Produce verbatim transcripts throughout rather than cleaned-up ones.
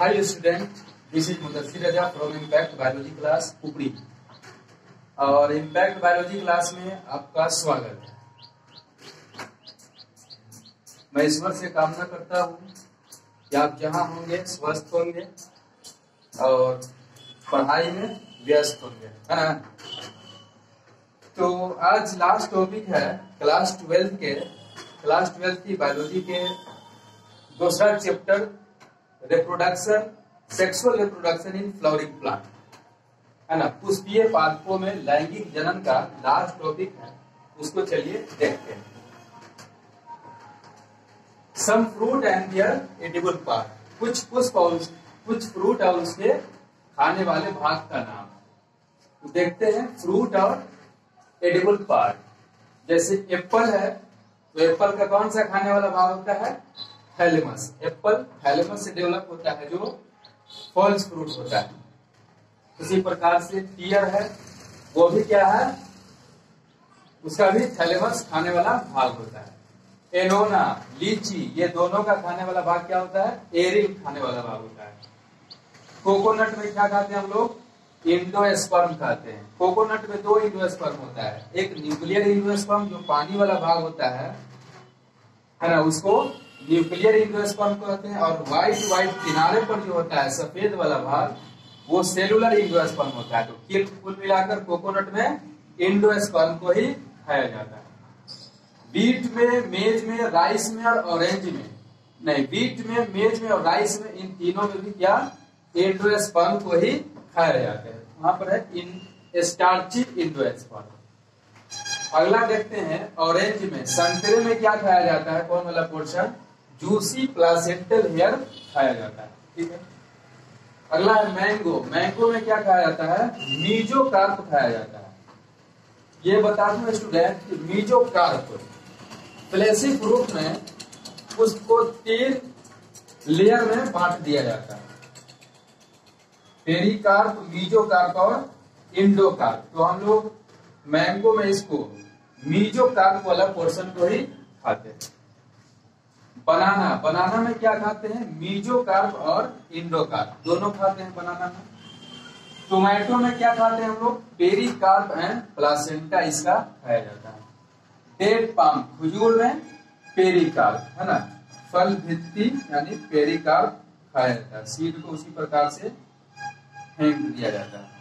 High student, this is Mudassir Raza from impact biology class उपरी। और impact biology class में आपका स्वागत है। मैं ईश्वर से कामना करता हूँ कि आप जहाँ होंगे स्वस्थ होंगे और पढ़ाई में व्यस्त होंगे, है ना। तो आज लास्ट टॉपिक है क्लास ट्वेल्थ के क्लास ट्वेल्थ की बायोलॉजी के दूसरा chapter reproduction, sexual reproduction in flowering plant, है ना। पुष्पीय पादपों में लैंगिक जनन का लास्ट टॉपिक है, उसको चलिए देखते हैं। Some fruit and their edible part, कुछ पुष्प और कुछ फ्रूट और उसके खाने वाले भाग का नाम। तो देखते हैं फ्रूट और एडिबल पार्ट। जैसे एप्पल है तो एप्पल का कौन सा खाने वाला भाग होता है? थैलेमस। एप्पल थैलेमस से डेवलप होता है जो फॉल्स फ्रूट होता है। उसी प्रकार से पियर है, वो भी क्या है, उसका भी थैलेमस खाने वाला भाग होता है। एनोना, लीची, ये दोनों का खाने वाला भाग क्या होता है? एरिक खाने वाला भाग होता है। कोकोनट में क्या खाते हैं हम लोग? इंडोस्पर्म खाते हैं। कोकोनट में दो इंडोस्पर्म होता है, एक न्यूक्लियर इंडोस्पर्म जो पानी वाला भाग होता है, है ना, उसको न्यूक्लियर इंडोस्पर्म कहते हैं। और व्हाइट व्हाइट किनारे पर जो होता है सफेद वाला भाग, वो सेलुलर इंडोस्पर्म होता है। तो कुल मिलाकर कोकोनट में इंडोस्पर्म को ही खाया जाता है। बीट में, मेज में, राइस में और ऑरेंज में, नहीं, बीट में, मेज में और राइस में, इन तीनों में भी क्या इंडोस्पर्म को ही खाया जाता है। वहां पर है इन स्टार्ची इंडोस्पर्म। अगला देखते हैं ऑरेंज में, संतरे में क्या खाया जाता है? कौन वाला पोर्शन? जूसी प्लासेंटल हेयर खाया जाता है, ठीक है। अगला है मैंगो। मैंगो में क्या खाया जाता है? मीजोकार्प खाया जाता है। ये बता दूं स्टूडेंट कि मीजोकार्प फ्लैशी फ्रूट में उसको तीन लेयर में बांट दिया जाता है, पेरिकार्प, मीजोकार्प और इंडोकार्प। तो हम लोग मैंगो में इसको मीजोकार्प वाला पोर्शन को ही खाते हैं। बनाना, बनाना में क्या खाते हैं? मीजोकार्प और इंडोकार्प दोनों खाते हैं बनाना में। टोमेटो में क्या खाते हैं हम लोग? पेरिकार्प एंड प्लासेंटा इसका खाया जाता है। डेट पाम, खजूर में पेरिकार्प, है ना, फल भित्ति यानी पेरिकार्प खाया जाता है। सीड को उसी प्रकार से फेंक दिया जाता है।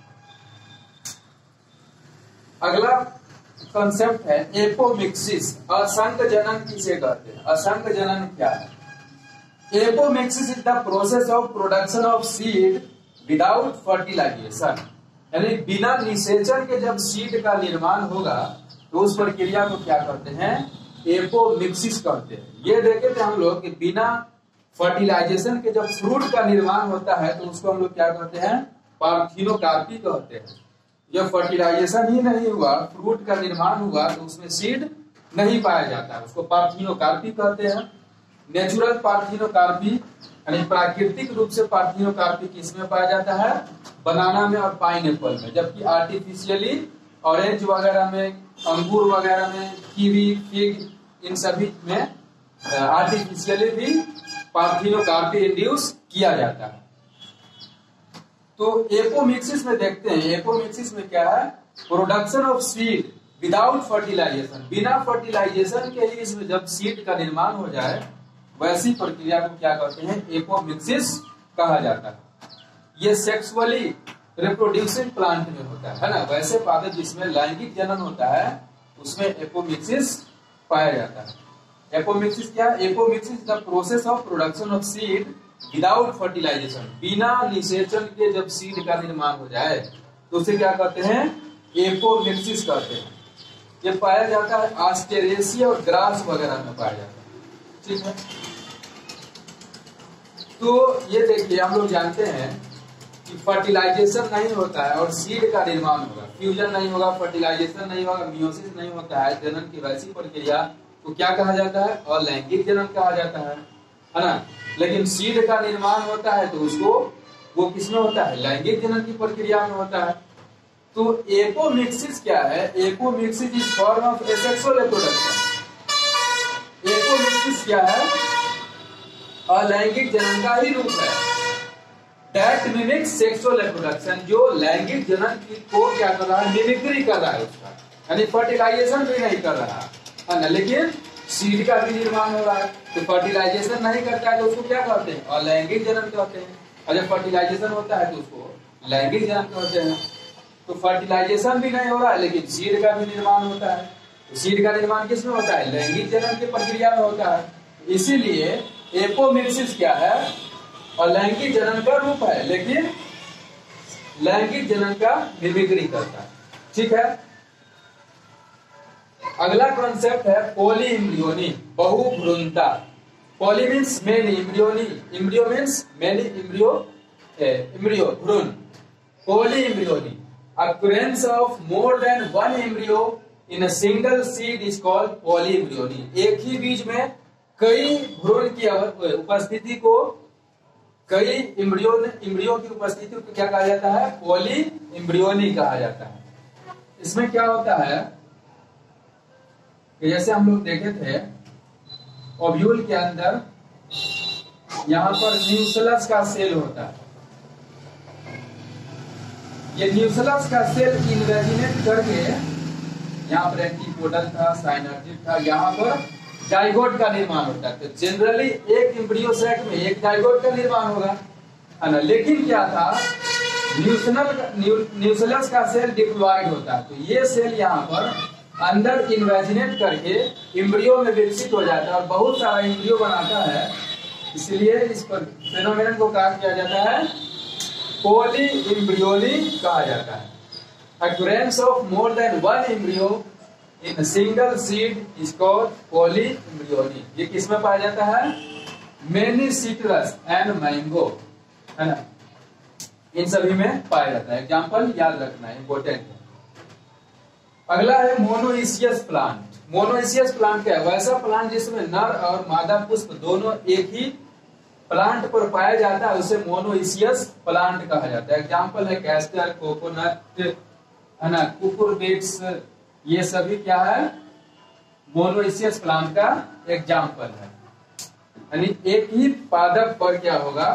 अगला कॉन्सेप्ट है एपोमिक्सिस। असंग जनन किसे कहते हैं? असंग जनन क्या है? Apomixis is the process of production of seed without fertilization, यानी बिना निषेचन के जब सीड का निर्माण होगा तो उस प्रक्रिया को क्या कहते हैं? एपोमिक्सिस कहते हैं। ये देखे थे हम लोग कि बिना फर्टिलाइजेशन के जब फ्रूट का निर्माण होता है तो उसको हम लोग क्या कहते हैं? पार्थिनोकार्पी कहते हैं। जब फर्टिलाइजेशन ही नहीं हुआ, फ्रूट का निर्माण हुआ, तो उसमें सीड नहीं पाया जाता है, उसको पार्थिनोकार्पी कहते हैं। नेचुरल पार्थिनोकार्पी यानी प्राकृतिक रूप से पार्थिनोकार्पी किसमें पाया जाता है? बनाना में और पाइनएप्पल में। जबकि आर्टिफिशियली ऑरेंज वगैरह में, अंगूर वगैरह में, कीवी, फिग, इन सभी में आर्टिफिशियली भी पार्थिनोकार्पी इंड्यूस किया जाता है। तो एपोमिक्सिस में देखते हैं, एपोमिक्सिस में क्या है? Production of seed without fertilization, बिना फर्टिलाइजेशन के ही इसमें जब सीड का निर्माण हो जाए, वैसी प्रक्रिया को क्या कहते हैं? एपोमिक्सिस कहा जाता है। ये सेक्सुअली रिप्रोड्यूसिंग प्लांट में होता है, है ना। वैसे पादप जिसमें लैंगिक जनन होता है उसमें एपोमिक्सिस पाया जाता है। एपोमिक्सिस क्या है? Apomixis the process of production of seed without fertilization, बिना निषेचन के जब सीड का निर्माण हो जाए तो उसे क्या कहते हैं? एपोमिक्सिस कहते हैं। ये पाया जाता है ऑस्ट्रेरेसिया और ग्रास वगैरह में पाया जाता है, ठीक है। तो ये देखिए, हम लोग जानते हैं कि फर्टिलाइजेशन नहीं होता है और सीड का निर्माण होगा, फ्यूजन नहीं होगा, फर्टिलाइजेशन नहीं होगा, मियोसिस नहीं होता है, जनन की वैसी प्रक्रिया को क्या कहा जाता है? अलैंगिक जनन कहा जाता है, है ना। लेकिन सीड का निर्माण होता है तो उसको वो किसमें होता है? लैंगिक जनन की प्रक्रिया में होता है। तो एपोमिक्सिस क्या है? Apomixis is form of asexual reproduction. Apomixis क्या है? अलैंगिक जनन का ही रूप है। दैट मिमिक्स सेक्सुअल रिप्रोडक्शन, जो लैंगिक जनन की को क्या कर रहा है, मिमिक्री कर रहा है उसका, यानी फर्टिलाइजेशन भी नहीं कर रहा है ना, लेकिन सीड का भी निर्माण हो रहा है। तो फर्टिलाइजेशन नहीं करता है तो उसको क्या कहते हैं, अलैंगिक जनन कहते हैं। और जब फर्टिलाइजेशन होता है तो उसको लैंगिक जनन कहते हैं। तो फर्टिलाइजेशन भी नहीं हो रहा है लेकिन सीड का भी निर्माण होता है। तो सीड का निर्माण किसमें होता है, लैंगिक जनन की प्रक्रिया में होता है। इसीलिए एपोमिक्सिस क्या है, अलैंगिक जनन का रूप है लेकिन लैंगिक जनन का मिमिक्री करता है। ठीक है, अगला कॉन्सेप्ट है पॉली इम्ब्रियोनी, बहुभ्रूणता। Poly means many, embryony embryo means many, embryo embryo भ्रूण। Poly embryony, occurrence of more than one embryo in a single seed is called polyembryony। एक ही बीज में कई भ्रूण की उपस्थिति को, कई इम्ब्रियो इम्ब्रियो की उपस्थिति को क्या कहा जाता है, पॉली इम्ब्रियोनी कहा जाता है। इसमें क्या होता है कि जैसे हम लोग देखे थे ओव्यूल के अंदर यहां पर न्यूक्लियस का सेल होता है। ये न्यूक्लियस का सेल इन्वेजिनेट करके यहाँ पर एंटीपोडल था, साइनर्जिड था, यहाँ पर जाइगोट का निर्माण होता है। तो जनरली एक एम्ब्रियो सैक में एक जाइगोट का निर्माण होगा, है ना। लेकिन क्या था, न्यूक्लियस का सेल डिप्लॉयड होता है। तो ये सेल यहाँ पर अंदर इन्वेजिनेट करके एम्ब्रियो में विकसित हो जाता है और बहुत सारा एम्ब्रियो बनाता है। इसलिए इस पर फेनोमेनन को कहा किया जाता है पॉली इम्ब्रियोनी कहा जाता है। Occurrence of more than one embryo in a single seed is called polyembryony। ये किसमें पाया जाता है, मेनी सिट्रस एंड मैंगो, है ना, इन सभी में पाया जाता है। एग्जाम्पल याद रखना है, इंपॉर्टेंट है। अगला है मोनोइसियस प्लांट। मोनोइसियस प्लांट क्या है, वैसा प्लांट जिसमें नर और मादा पुष्प दोनों एक ही प्लांट पर पाया जाता है, उसे मोनोइसियस प्लांट कहा जाता है। एग्जाम्पल है कैस्टर, कोकोनट, है ना, कुकुरबिट्स, ये सभी क्या है, मोनोइसियस प्लांट का एग्जाम्पल है। यानी एक ही पादप पर क्या होगा,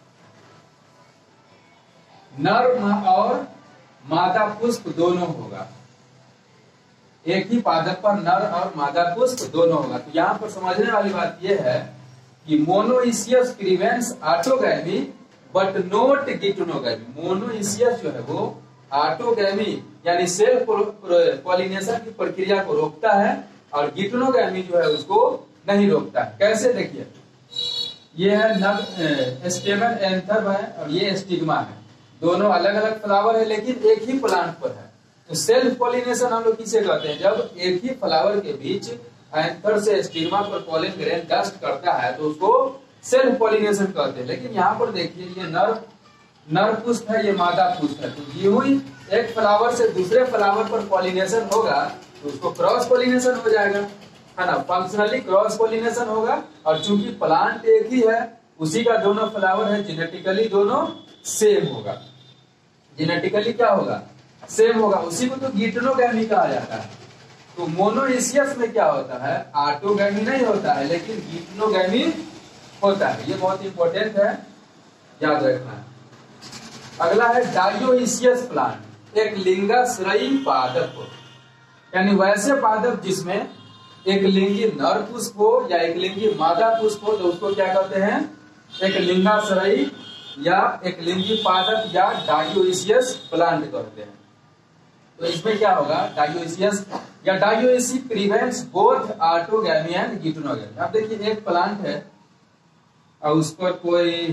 नर और मादा पुष्प दोनों होगा। एक ही पादप पर नर और मादा पुष्प दोनों होगा। तो यहाँ पर समझने वाली बात यह है कि monoecious prevents autogamy but not geitonogamy. Monoecious जो है वो ऑटोगैमी यानी सेल्फ पॉलिनेशन की प्रक्रिया को रोकता है और गिटोनोगैमी जो है उसको नहीं रोकता है। कैसे, देखिए ये है नव स्टेमन एंथर है और ये स्टिग्मा है, दोनों अलग अलग फ्लावर है लेकिन एक ही प्लांट पर है। तो सेल्फ पॉलिनेशन हम लोग किसे कहते हैं, जब एक ही फ्लावर के बीच एंथर से स्टिग्मा पर पॉलिन ग्रेन डस्ट करता है तो उसको सेल्फ पॉलिनेशन कहते हैं। लेकिन यहाँ पर देखिए ये नर नर पुष्प है, ये मादा पुष्प है। तो यूं ही एक फ्लावर से दूसरे फ्लावर पर पॉलिनेशन होगा तो उसको क्रॉस पॉलिनेशन हो जाएगा, है ना। फंक्शनली क्रॉस पॉलिनेशन होगा और चूंकि प्लांट एक ही है, उसी का दोनों फ्लावर है, जेनेटिकली दोनों सेम होगा। जेनेटिकली क्या होगा, सेम होगा। उसी को तो गिटोनोगैमी कहा जाता है। तो मोनोइसियस में क्या होता है, ऑटोगैमी नहीं होता है लेकिन गिटोनोगैमी होता है। ये बहुत इंपॉर्टेंट है, याद रखना है। अगला है डायोइसियस प्लांट, एक लिंगाश्रयी पादप, यानी वैसे पादप जिसमें एक लिंगी नर पुष्प हो या एक लिंगी मादा पुष्प हो तो उसको क्या कहते हैं, एक लिंगाश्रयी या एक लिंगी पादप या डायोइसियस प्लांट कहते हैं। तो इसमें क्या होगा, डायोइसियस या dioecy prevents both autogamy and geitonogamy. अब देखिए एक प्लांट है और उस पर कोई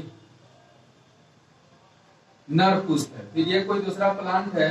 नर पुष्प है, फिर ये कोई दूसरा प्लांट है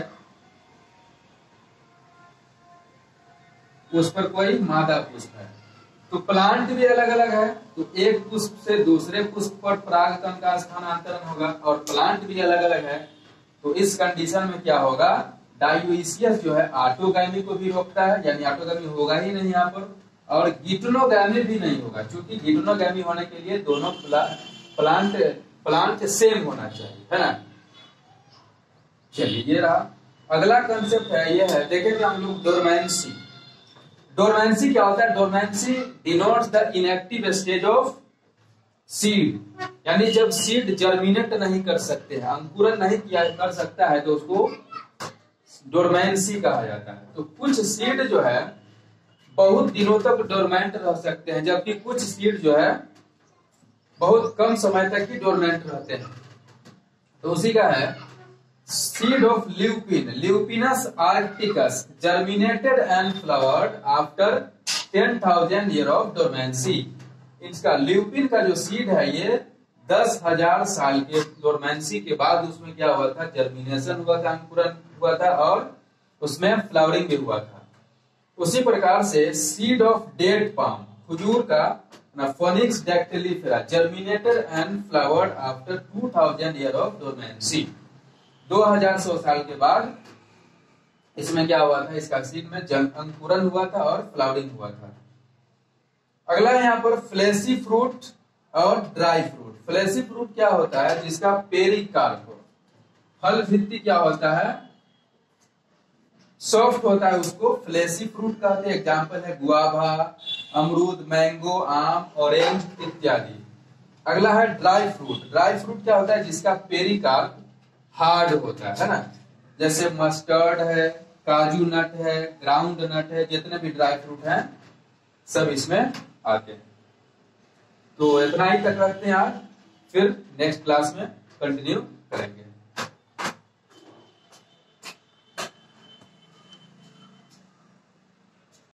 उस पर कोई मादा पुष्प है। तो प्लांट भी अलग अलग है, तो एक पुष्प से दूसरे पुष्प पर परागकण का स्थानांतरण होगा और प्लांट भी अलग अलग है। तो इस कंडीशन में क्या होगा, डायोइसियस जो है ऑटोगैमी को भी रोकता है, यानी ऑटोगैमी होगा ही नहीं यहाँ पर, और गिटोनोगैमी भी नहीं होगा, क्योंकि गिटोनोगैमी होने के लिए दोनों प्लांट प्लांट सेम होना चाहिए, है ना। चलिए ये रहा। अगला कंसेप्ट है, ये है देखेंगे हम लोग डोरमेंसी। डोरमेंसी क्या होता है, dormancy denotes the inactive stage of seed, यानी जब सीड जर्मिनेट नहीं कर सकते हैं, अंकुरन नहीं किया कर सकता है, तो उसको डोरमेंसी कहा जाता है। तो कुछ सीड जो है बहुत दिनों तक डोरमेंट रह सकते हैं, जबकि कुछ सीड जो है बहुत कम समय तक ही डोरमेंट रहते हैं। तो उसी का है seed of lupin, lupinus arcticus germinated and flowered after ten thousand year of dormancy. इसका ल्यूपिन का जो सीड है ये दस हजार साल के डोरमेंसी के बाद उसमें क्या हुआ था, जर्मिनेशन हुआ था, अंकुरन हुआ था और उसमें फ्लावरिंग भी हुआ था। उसी प्रकार से सीड ऑफ डेट पाम, खजूर का phoenix dactylifera germinated and flowered after two thousand year of dormancy. दो हजार सौ साल के बाद इसमें क्या हुआ था, इसका सीड में अंकुरन हुआ था और फ्लावरिंग हुआ था। अगला यहाँ पर फ्लेशी फ्रूट और ड्राई फ्रूट। फ्लेशी फ्रूट क्या होता है, जिसका पेरिकार्प फल भित्ति क्या होता है, सॉफ्ट होता है, उसको फ्लेशी फ्रूट कहते हैं। एग्जाम्पल है गुआवा, अमरूद, मैंगो, आम, ऑरेंज इत्यादि। अगला है ड्राई फ्रूट। ड्राई फ्रूट क्या होता है, जिसका पेरिकार्प हार्ड होता है ना, जैसे मस्टर्ड है, काजू नट है, ग्राउंड नट है, जितने भी ड्राई फ्रूट हैं सब इसमें आते हैं। तो इतना ही तक रखते हैं आज, फिर नेक्स्ट क्लास में कंटिन्यू करेंगे।